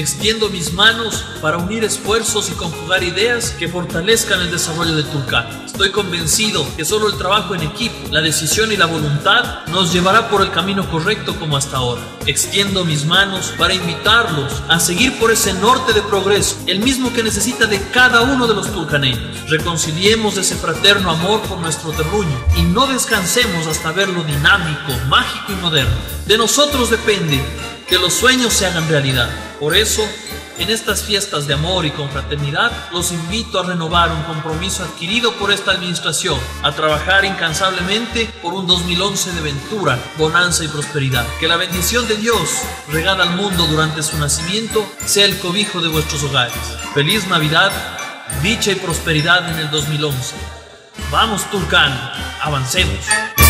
Extiendo mis manos para unir esfuerzos y conjugar ideas que fortalezcan el desarrollo de Tulcán. Estoy convencido que solo el trabajo en equipo, la decisión y la voluntad nos llevará por el camino correcto como hasta ahora. Extiendo mis manos para invitarlos a seguir por ese norte de progreso, el mismo que necesita de cada uno de los tulcaneños. Reconciliemos ese fraterno amor por nuestro terruño y no descansemos hasta verlo dinámico, mágico y moderno. De nosotros depende que los sueños se hagan realidad. Por eso, en estas fiestas de amor y confraternidad, los invito a renovar un compromiso adquirido por esta administración, a trabajar incansablemente por un 2011 de ventura, bonanza y prosperidad. Que la bendición de Dios, regada al mundo durante su nacimiento, sea el cobijo de vuestros hogares. Feliz Navidad, dicha y prosperidad en el 2011. Vamos Tulcán, avancemos.